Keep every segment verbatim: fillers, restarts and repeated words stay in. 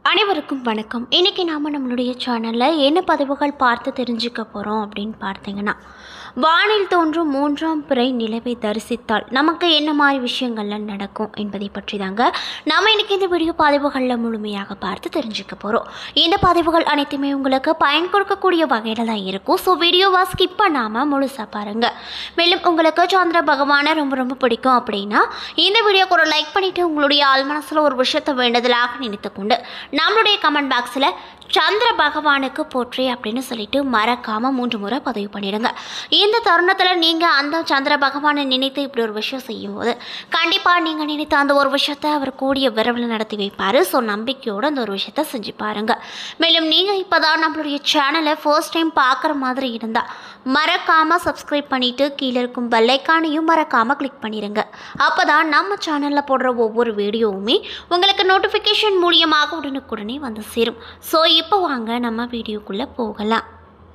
அனைவருக்கும் வணக்கம். இன்றைக்கி நாம் நம்மளுடைய சேனலில் என்ன பதிவுகள் பார்த்து தெரிஞ்சுக்க போகிறோம் அப்படின்னு பார்த்தீங்கன்னா, வானில் தோன்றும் மூன்றாம் பிறை நிலவை தரிசித்தால் நமக்கு என்ன மாதிரி விஷயங்கள்லாம் நடக்கும் என்பதை பற்றி தாங்க நம்ம இன்றைக்கி இந்த வீடியோ பதிவுகளில் முழுமையாக பார்த்து தெரிஞ்சுக்க போகிறோம். இந்த பதிவுகள் அனைத்துமே உங்களுக்கு பயன் கொடுக்கக்கூடிய வகையில் தான் இருக்கும். ஸோ வீடியோவை ஸ்கிப் பண்ணாமல் முழுசாக பாருங்கள். மேலும் உங்களுக்கு சந்திர பகவானை ரொம்ப ரொம்ப பிடிக்கும் அப்படின்னா இந்த வீடியோக்கு ஒரு லைக் பண்ணிவிட்டு உங்களுடைய ஆள் மனசில் ஒரு விஷயத்தை வேண்டுதலாக நினைத்து கொண்டு நம்மளுடைய கமெண்ட் பாக்ஸில் சந்திர பகவானுக்கு போற்றி அப்படின்னு சொல்லிட்டு மறக்காமல் மூன்று முறை பதிவு பண்ணிடுங்க. இந்த தருணத்தில் நீங்கள் அந்த சந்திர பகவானை நினைத்து இப்படி ஒரு விஷயம் செய்யும்போது கண்டிப்பாக நீங்கள் நினைத்த அந்த ஒரு விஷயத்தை அவர் கூடிய விரைவில் நடத்தி வைப்பார். ஸோ நம்பிக்கையோடு அந்த ஒரு விஷயத்தை செஞ்சு பாருங்கள். மேலும் நீங்கள் இப்போ தான் நம்மளுடைய சேனலை ஃபர்ஸ்ட் டைம் பார்க்குற மாதிரி இருந்தால் மறக்காமல் சப்ஸ்கிரைப் பண்ணிவிட்டு கீழே இருக்கும் பெல் ஐக்கானையும் மறக்காமல் கிளிக் பண்ணிடுங்க. அப்போ தான் நம்ம சேனலில் போடுற ஒவ்வொரு வீடியோவுமே உங்களுக்கு நோட்டிஃபிகேஷன் மூலியமாக உடனுக்குடனே வந்து சேரும். ஸோ இப்போ வாங்க நம்ம வீடியோக்குள்ளே போகலாம்.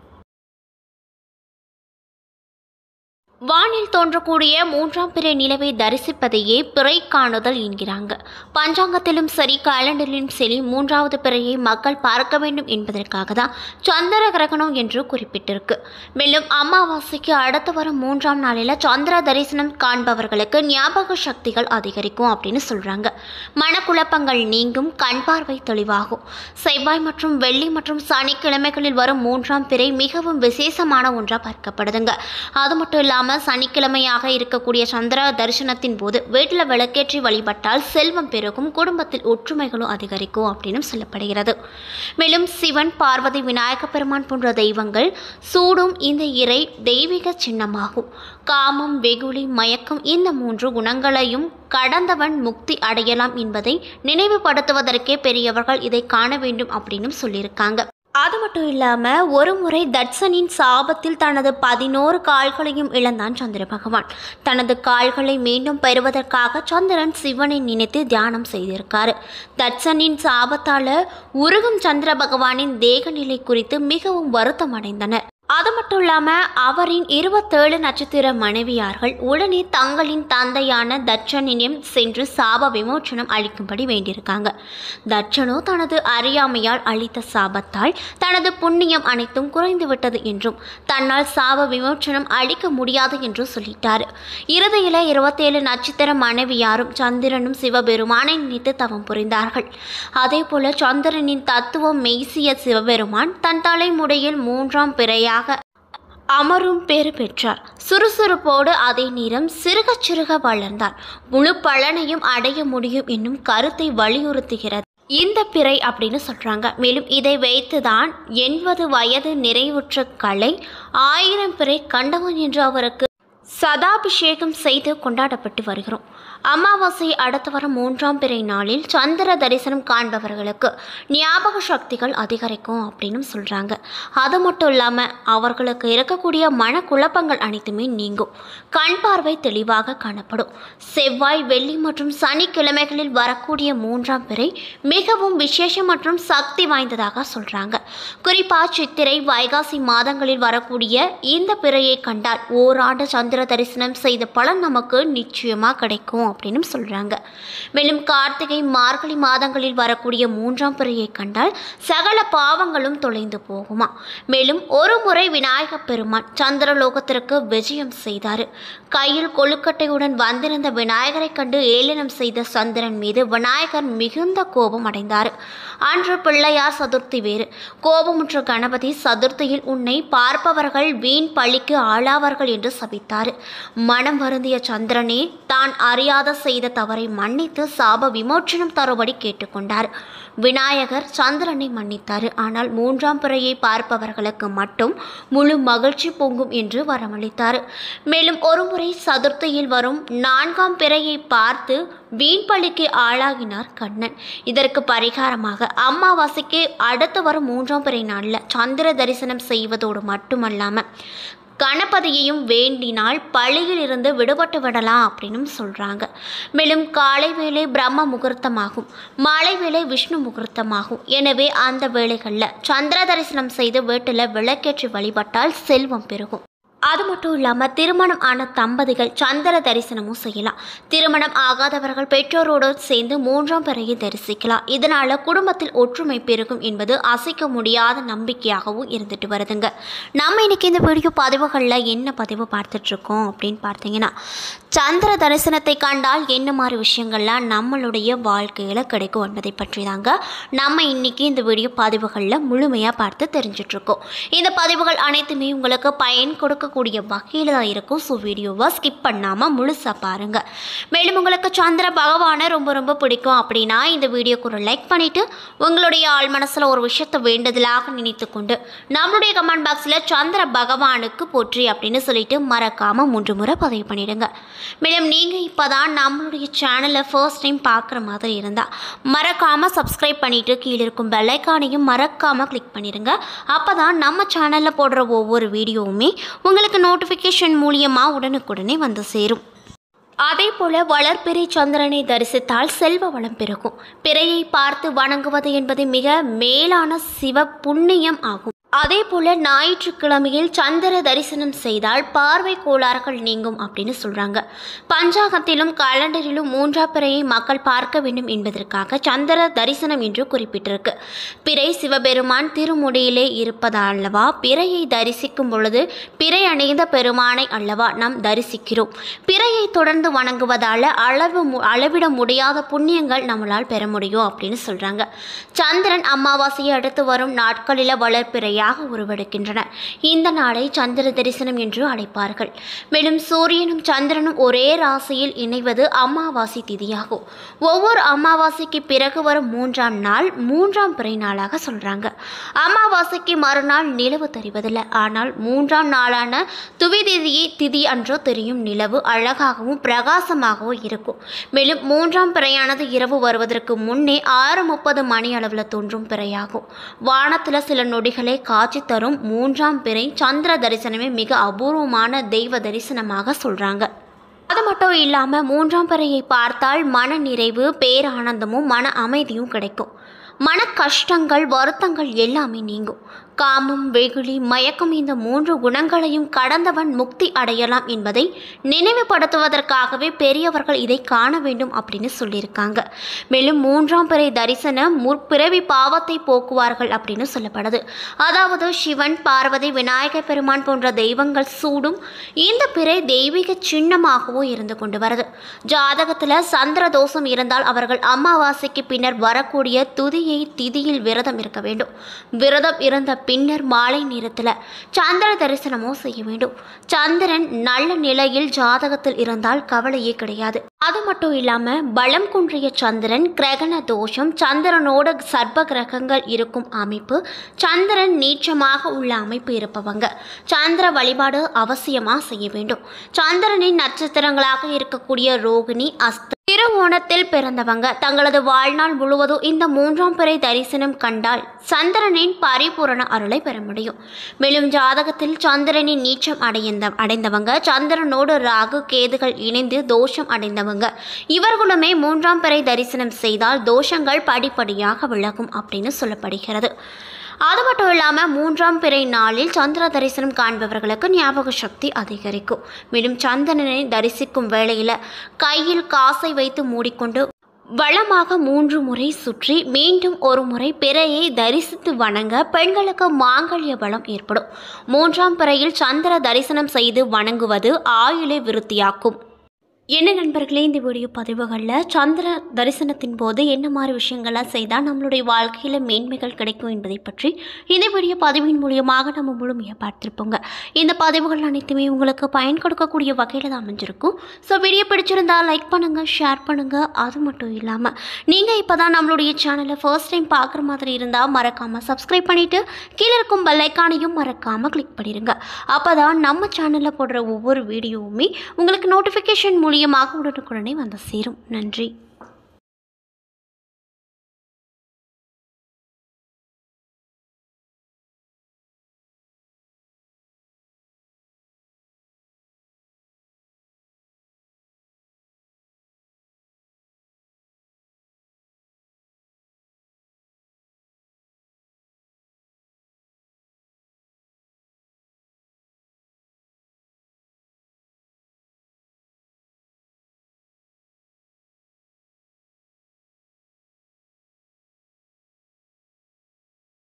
வானில் தோன்றக்கூடிய மூன்றாம் பிறை நிலவை தரிசிப்பதையே பிறை காணுதல் என்கிறாங்க. பஞ்சாங்கத்திலும் சரி கேலண்டரிலும் சரி மூன்றாவது பிறையை மக்கள் பார்க்க வேண்டும் என்பதற்காக தான் சந்திர கிரகணம் என்று குறிப்பிட்டிருக்கு. மேலும் அமாவாசைக்கு அடுத்து வரும் மூன்றாம் நாளில் சந்திர தரிசனம் காண்பவர்களுக்கு ஞாபக சக்திகள் அதிகரிக்கும் அப்படின்னு சொல்கிறாங்க. மனக்குழப்பங்கள் நீங்கும், கண் பார்வை தெளிவாகும். செவ்வாய் மற்றும் வெள்ளி மற்றும் சனிக்கிழமைகளில் வரும் மூன்றாம் பிறை மிகவும் விசேஷமான ஒன்றாக பார்க்கப்படுதுங்க. அது மட்டும் இல்லாமல் சனிக்கிழமையாக இருக்கக்கூடிய சந்திர தரிசனத்தின் போது வீட்டில் விளக்கேற்றி வழிபட்டால் செல்வம் பெருகும், குடும்பத்தில் ஒற்றுமைகளும் அதிகரிக்கும் அப்படின்னு சொல்லப்படுகிறது. மேலும் சிவன், பார்வதி, விநாயக பெருமான் போன்ற தெய்வங்கள் சூடும் இந்த இறை தெய்வீக சின்னமாகும். காமம், வெகுளி, மயக்கம் இந்த மூன்று குணங்களையும் கடந்தவன் முக்தி அடையலாம் என்பதை நினைவுபடுத்துவதற்கே பெரியவர்கள் இதை காண வேண்டும் அப்படின்னு சொல்லியிருக்காங்க. அது மட்டும் இல்லாமல் ஒரு முறை தட்சனின் சாபத்தில் தனது பதினோரு கால்களையும் இழந்தான் சந்திர பகவான். தனது கால்களை மீண்டும் பெறுவதற்காக சந்திரன் சிவனை நினைத்து தியானம் செய்திருக்காரு. தட்சனின் சாபத்தால் உருகும் சந்திர பகவானின் தேக நிலை குறித்து மிகவும் வருத்தம் அடைந்தனர். அது மட்டும் இல்லாமல் அவரின் இருபத்தேழு நட்சத்திர மனைவியார்கள் உடனே தங்களின் தந்தையான தட்சனிடம் சென்று சாப விமோச்சனம் அளிக்கும்படி வேண்டியிருக்காங்க. தட்சனோ தனது அறியாமையால் அளித்த சாபத்தால் தனது புண்ணியம் அனைத்தும் குறைந்துவிட்டது என்றும் தன்னால் சாப விமோச்சனம் அளிக்க முடியாது என்றும் சொல்லிட்டார். இறுதியில் இருபத்தேழு நட்சத்திர மனைவியாரும் சந்திரனும் சிவபெருமானை நினைத்து தவம் புரிந்தார்கள். அதே போல சந்திரனின் தத்துவம் மெய்சிய சிவபெருமான் தன் தலைமுடியில் மூன்றாம் பிறையாக அமரும் பேறு பெற்றார். சுறுசுறுப்போடு அதே நேரம் சிறுக சிறுக வளர்ந்தார். முழு பலனையும் அடைய முடியும் என்னும் கருத்தை வலியுறுத்துகிறது இந்த பிறை அப்படின்னு சொல்கிறாங்க. மேலும் இதை வைத்துதான் எண்பது வயது நிறைவுற்ற கலை ஆயிரம் பிறை கண்டவன் என்று அவருக்கு சதாபிஷேகம் செய்து கொண்டாடப்பட்டு வருகிறோம். அமாவாசை அடுத்து வரும் மூன்றாம் பிறை நாளில் சந்திர தரிசனம் காண்பவர்களுக்கு ஞாபக சக்திகள் அதிகரிக்கும் அப்படின்னு சொல்கிறாங்க. அது மட்டும் இல்லாமல் அவர்களுக்கு இருக்கக்கூடிய மனக்குழப்பங்கள் அனைத்துமே நீங்கும், கண் பார்வை தெளிவாக காணப்படும். செவ்வாய், வெள்ளி மற்றும் சனிக்கிழமைகளில் வரக்கூடிய மூன்றாம் பிறை மிகவும் விசேஷம் மற்றும் சக்தி வாய்ந்ததாக சொல்கிறாங்க. குறிப்பாக சித்திரை, வைகாசி மாதங்களில் வரக்கூடிய இந்த பிறையை கண்டால் ஓராண்டு சந்திர தரிசனம் செய்த பலன் நமக்கு நிச்சயமாக கிடைக்கும் அப்படின்னு சொல்றாங்க. மேலும் கார்த்திகை, மார்கழி மாதங்களில் வரக்கூடிய மூன்றாம் பிறையை கண்டால் சகல பாவங்களும் தொலைந்து போகுமா. மேலும் ஒரு முறை விநாயக பெருமான் சந்திரலோகத்திற்கு விஜயம் செய்தார். கையில் கொழுக்கட்டையுடன் வந்திருந்த விநாயகரை கண்டு ஏளனம் செய்த சந்திரன் மீது விநாயகர் மிகுந்த கோபம் அடைந்தார். அன்று பிள்ளையார் சதுர்த்தி வேறு. கோபமுற்ற கணபதி சதுர்த்தியில் உன்னை பார்ப்பவர்கள் வீண் பழிக்கு ஆளாவார்கள் என்று சபித்தார். மனம் வருந்திய சந்திரனே தான் அறியாத செய்த தவறை மன்னித்து சாப விமோச்சனம் தரும்படி கேட்டுக்கொண்டார். விநாயகர் சந்திரனை மன்னித்தார். ஆனால் மூன்றாம் பிறையை பார்ப்பவர்களுக்கு மட்டும் முழு மகிழ்ச்சி பொங்கும் என்று வரமளித்தார். மேலும் ஒருமுறை சதுர்த்தியில் வரும் நான்காம் பிறையை பார்த்து வீண்பழிக்கு ஆளாகினார் கண்ணன். இதற்கு பரிகாரமாக அமாவாசைக்கு அடுத்து வரும் மூன்றாம் பிறை நாளில் சந்திர தரிசனம் செய்வதோடு மட்டுமல்லாமல் கணபதியையும் வேண்டினால் பழியில் இருந்து விடுபட்டு விடலாம் அப்படின்னு சொல்கிறாங்க. மேலும் காலை வேளை பிரம்ம முகூர்த்தமாகும், மாலை வேளை விஷ்ணு முகூர்த்தமாகும். எனவே அந்த வேளைகளில் சந்திர தரிசனம் செய்து வீட்டில் விளக்கேற்றி வழிபட்டால் செல்வம் பெருகும். அது மட்டும் இல்லாமல் திருமணம் ஆன தம்பதிகள் சந்திர தரிசனமும் செய்யலாம். திருமணம் ஆகாதவர்கள் பெற்றோரோடு சேர்ந்து மூன்றாம் பிறையை தரிசிக்கலாம். இதனால் குடும்பத்தில் ஒற்றுமை பெருகும் என்பது அசைக்க முடியாத நம்பிக்கையாகவும் இருந்துட்டு வருதுங்க. நம்ம இன்றைக்கி இந்த வீடியோ பதிவுகளில் என்ன பதிவு பார்த்துட்ருக்கோம் அப்படின்னு பார்த்தீங்கன்னா, சந்திர தரிசனத்தை கண்டால் என்ன மாதிரி விஷயங்கள்லாம் நம்மளுடைய வாழ்க்கையில் கிடைக்கும் என்பதை பற்றி தாங்க நம்ம இன்றைக்கி இந்த வீடியோ பதிவுகளில் முழுமையாக பார்த்து தெரிஞ்சிட்ருக்கோம். இந்த பதிவுகள் அனைத்துமே உங்களுக்கு பயன் கொடுக்க கூடிய வகையில் தான் இருக்கும். ஸோ வீடியோவை ஸ்கிப் பண்ணாமல் முழுசாக பாருங்கள். மேலும் உங்களுக்கு சந்திர பகவானை ரொம்ப ரொம்ப பிடிக்கும் அப்படின்னா இந்த வீடியோக்கு ஒரு லைக் பண்ணிவிட்டு உங்களுடைய ஆள் மனசில் ஒரு விஷயத்தை வேண்டுதலாக நினைத்து கொண்டு நம்மளுடைய கமெண்ட் பாக்ஸில் சந்திர பகவானுக்கு போற்றி அப்படின்னு சொல்லிட்டு மறக்காமல் மூன்று முறை பதிவு பண்ணிடுங்க. மேலும் நீங்கள் இப்போ தான் நம்மளுடைய சேனலை ஃபர்ஸ்ட் டைம் பார்க்குற மாதிரி இருந்தால் மறக்காமல் சப்ஸ்கிரைப் பண்ணிவிட்டு கீழே இருக்கும் பெல்லைக்கானையும் மறக்காமல் கிளிக் பண்ணிடுங்க. அப்போ தான் நம்ம சேனலில் போடுற ஒவ்வொரு வீடியோவுமே உங்களுக்கு நோட்டிஃபிகேஷன் மூலியமாக உடனுக்குடனே வந்து சேரும். அதே போல வளர்பிறை சந்திரனை தரிசித்தால் செல்வ வளம் பெருகும். பிறையை பார்த்து வணங்குவது என்பது மிக மேலான சிவ புண்ணியம் ஆகும். அதே போல் ஞாயிற்றுக்கிழமையில் சந்திர தரிசனம் செய்தால் பார்வை கோளாறுகள் நீங்கும் அப்படின்னு சொல்கிறாங்க. பஞ்சாங்கத்திலும் காலண்டரிலும் மூன்றாம் பிறையை மக்கள் பார்க்க வேண்டும் என்பதற்காக சந்திர தரிசனம் என்று குறிப்பிட்டிருக்கு. பிறை சிவபெருமான் திருமுடியிலே இருப்பதல்லவா பிறையை தரிசிக்கும் பொழுது பிறை அணிந்த பெருமானை அல்லவா நாம் தரிசிக்கிறோம். பிறையை தொடர்ந்து வணங்குவதால் அளவு அளவிட முடியாத புண்ணியங்கள் நம்மளால் பெற முடியும் அப்படின்னு சொல்கிறாங்க. சந்திரன் அமாவாசையை அடுத்து வரும் நாட்களில் வளர்ப்பிறை உருவெடுக்கின்றன. இந்த நாளை சந்திர தரிசனம் என்று அழைப்பார்கள். மேலும் சூரியனும் சந்திரனும் ஒரே ராசியில் இணைவது அமாவாசை திதியாகும். ஒவ்வொரு அமாவாசைக்கு பிறகு வரும் மூன்றாம் நாள் மூன்றாம் பிறை நாளாக சொல்றாங்க. அமாவாசைக்கு மறுநாள் நிலவு தெரிவதில்லை. ஆனால் மூன்றாம் நாளான துவி திதியை திதி அன்றோ தெரியும் நிலவு அழகாகவும் பிரகாசமாகவும் இருக்கும். மேலும் மூன்றாம் பிறையானது இரவு வருவதற்கு முன்னே ஆறு முப்பது மணி அளவில் தோன்றும் பிறையாகும். வானத்தில் சில நொடிகளை காட்சி தரும் மூன்றாம் பிறை சந்திர தரிசனமே மிக அபூர்வமான தெய்வ தரிசனமாக சொல்றாங்க. அது மட்டும் இல்லாமல் மூன்றாம் பிறையை பார்த்தால் மன நிறைவு, பேரானந்தமும் மன அமைதியும் கிடைக்கும். மன கஷ்டங்கள் வருத்தங்கள் எல்லாமே நீங்கும். காமம், வெகுளி, மயக்கம் இந்த மூன்று குணங்களையும் கடந்தவன் முக்தி அடையலாம் என்பதை நினைவுபடுத்துவதற்காகவே பெரியவர்கள் இதை காண வேண்டும் அப்படின்னு சொல்லியிருக்காங்க. மேலும் மூன்றாம் பிறை தரிசனம் முற்பிறவி பாவத்தை போக்குவார்கள் அப்படின்னு சொல்லப்படுது. அதாவது சிவன், பார்வதி, விநாயகர் பெருமான் போன்ற தெய்வங்கள் சூடும் இந்த பிறை தெய்வீக சின்னமாகவும் இருந்து கொண்டு வருது. ஜாதகத்தில் சந்திர தோஷம் இருந்தால் அவர்கள் அமாவாசைக்கு பின்னர் வரக்கூடிய துதியை திதியில் விரதம் இருக்க வேண்டும். விரதம் இருந்த பின்னர் மாலை நேரத்தில் சந்திர தரிசனமோ செய்ய வேண்டும். சந்திரன் நல்ல நிலையில் ஜாதகத்தில் இருந்தால் கவலையே கிடையாது. அது மட்டும் இல்லாம பலம் குன்றிய சந்திரன், கிரகண தோஷம், சந்திரனோட சர்ப்ப கிரகங்கள் இருக்கும் அமைப்பு, சந்திரன் நீச்சமாக உள்ள அமைப்பு இருப்பவங்க சந்திர வழிபாடு அவசியமா செய்ய வேண்டும். சந்திரனின் நட்சத்திரங்களாக இருக்கக்கூடிய ரோகிணி, அஸ்த, திருவோணத்தில் பிறந்தவங்க தங்களது வாழ்நாள் முழுவதும் இந்த மூன்றாம் பிறை தரிசனம் கண்டால் சந்திரனின் பரிபூரண அருளை பெற முடியும். மேலும் ஜாதகத்தில் சந்திரனின் நீச்சம் அடைந்த அடைந்தவங்க சந்திரனோடு ராகு கேதுகள் இணைந்து தோஷம் அடைந்தவங்க இவர்களுமே மூன்றாம் பிறை தரிசனம் செய்தால் தோஷங்கள் படிப்படியாக விலகும் அப்படின்னு சொல்லப்படுகிறது. அது மட்டும் இல்லாமல் மூன்றாம் பிறை நாளில் சந்திர தரிசனம் காண்பவர்களுக்கு ஞாபக சக்தி அதிகரிக்கும். மேலும் சந்திரனை தரிசிக்கும் வேளையில் கையில் காசை வைத்து மூடிக்கொண்டு வளமாக மூன்று முறை சுற்றி மீண்டும் ஒரு முறை பிறையை தரிசித்து வணங்க பெண்களுக்கு மாங்கல்ய பலம் ஏற்படும். மூன்றாம் பிறையில் சந்திர தரிசனம் செய்து வணங்குவது ஆயுளை விருத்தியாக்கும். என்ன நண்பர்களே, இந்த வீடியோ பதிவுகளில் சந்திர தரிசனத்தின் போது என்ன மாதிரி விஷயங்கள்லாம் செய்தால் நம்மளுடைய வாழ்க்கையில் மேன்மைகள் கிடைக்கும் என்பதை பற்றி இந்த வீடியோ பதிவின் மூலியமாக நம்ம முழுமையாக பார்த்துருப்போங்க. இந்த பதிவுகள் அனைத்துமே உங்களுக்கு பயன் கொடுக்கக்கூடிய வகையில் தான் அமைஞ்சிருக்கும். ஸோ வீடியோ பிடிச்சிருந்தால் லைக் பண்ணுங்கள், ஷேர் பண்ணுங்கள். அது மட்டும் இல்லாமல் நீங்கள் இப்போ தான் நம்மளுடைய சேனலை ஃபர்ஸ்ட் டைம் பார்க்குற மாதிரி இருந்தால் மறக்காமல் சப்ஸ்கிரைப் பண்ணிவிட்டு கீழே இருக்கும் பெல்லைக்கானையும் மறக்காமல் கிளிக் பண்ணிடுங்க. அப்போ தான் நம்ம சேனலில் போடுற ஒவ்வொரு வீடியோவுமே உங்களுக்கு நோட்டிஃபிகேஷன் மூலியம் உடனுக்குடனே வந்து சேரும். நன்றி.